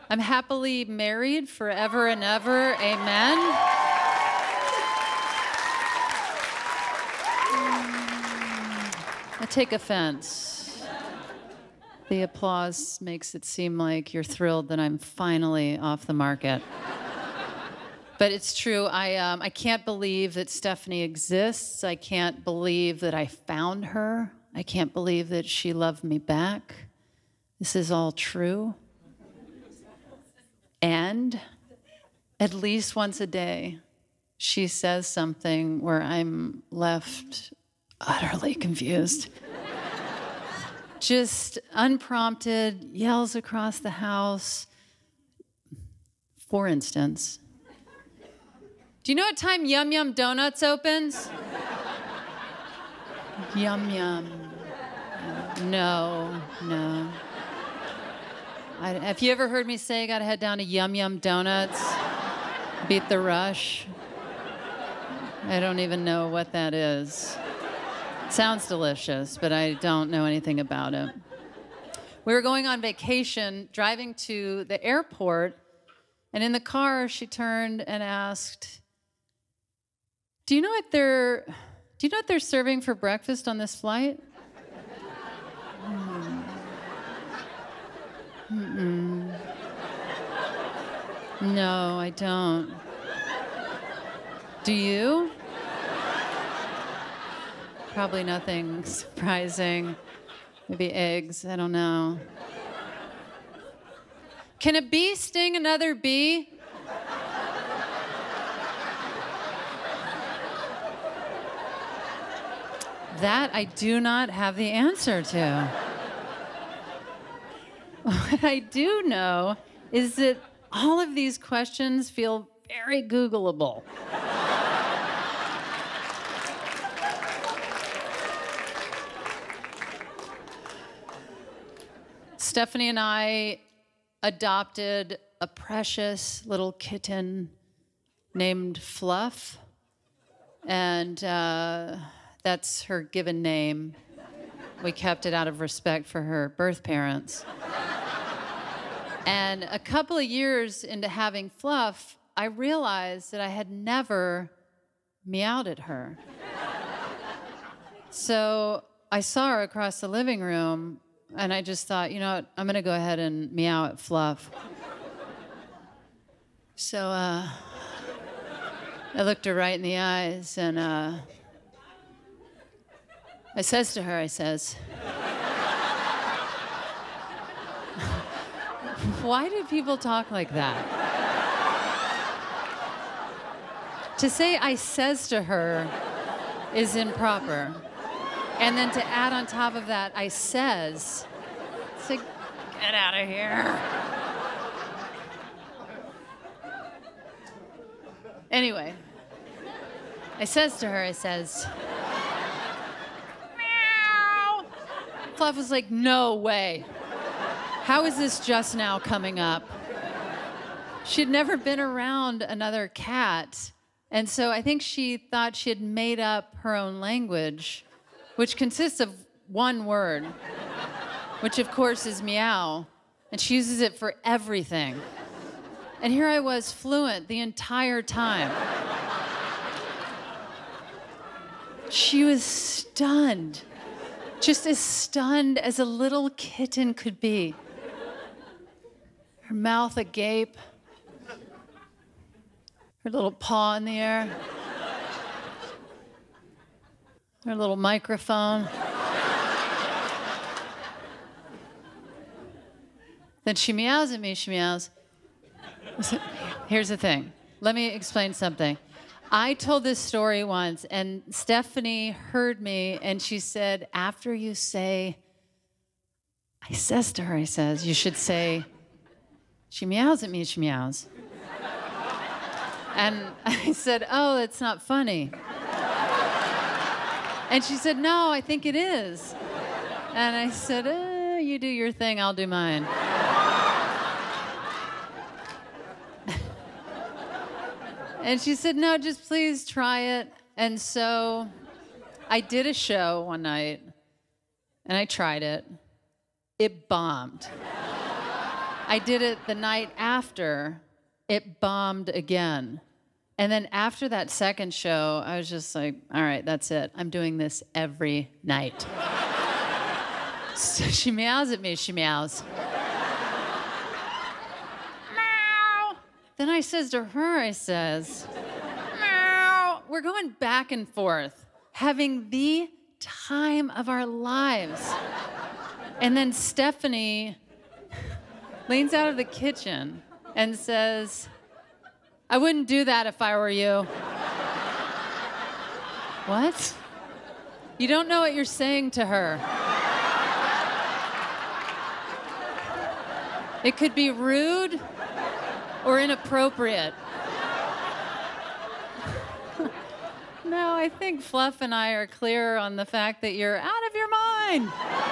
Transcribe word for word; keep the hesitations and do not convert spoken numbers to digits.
I'm happily married forever and ever. Amen. I take offense. The applause makes it seem like you're thrilled that I'm finally off the market. But it's true. I, um, I can't believe that Stephanie exists. I can't believe that I found her. I can't believe that she loved me back. This is all true. And at least once a day, she says something where I'm left utterly confused. Just unprompted, yells across the house. For instance, do you know what time Yum Yum Donuts opens? Yum Yum. No, no. I, have you ever heard me say I gotta head down to Yum Yum Donuts? Beat the rush? I don't even know what that is. It sounds delicious, but I don't know anything about it. We were going on vacation, driving to the airport, and in the car, she turned and asked, Do you know what they're, do you know what they're serving for breakfast on this flight? Mm. Mm-mm. No, I don't. Do you? Probably nothing surprising. Maybe eggs, I don't know. Can a bee sting another bee? That I do not have the answer to. What I do know is that all of these questions feel very Googleable. Stephanie and I adopted a precious little kitten named Fluff, and uh, that's her given name. We kept it out of respect for her birth parents. And a couple of years into having Fluff, I realized that I had never meowed at her. So I saw her across the living room, and I just thought, you know what, I'm gonna go ahead and meow at Fluff. So uh, I looked her right in the eyes, and uh, I says to her, I says, why do people talk like that? To say I says to her is improper. And then to add on top of that, I says, it's like, get out of here. Anyway, I says to her, I says, meow. Fluff was like, no way. How is this just now coming up? She'd never been around another cat. And so I think she thought she had made up her own language, which consists of one word, which of course is meow. And she uses it for everything. And here I was, fluent the entire time. She was stunned, just as stunned as a little kitten could be. Her mouth agape, her little paw in the air, her little microphone. Then she meows at me, she meows. Here's the thing. Let me explain something. I told this story once, and Stephanie heard me, and she said, after you say, I says to her, I says, you should say, she meows at me, she meows. And I said, oh, it's not funny. And she said, no, I think it is. And I said, eh, you do your thing, I'll do mine. And she said, no, just please try it. And so I did a show one night, and I tried it. It bombed. I did it the night after. It bombed again. And then after that second show, I was just like, all right, that's it. I'm doing this every night. So she meows at me, she meows. Meow. Then I says to her, I says, meow. We're going back and forth, having the time of our lives. And then Stephanie leans out of the kitchen and says, I wouldn't do that if I were you. What? You don't know what you're saying to her. It could be rude or inappropriate. No, I think Fluff and I are clear on the fact that you're out of your mind.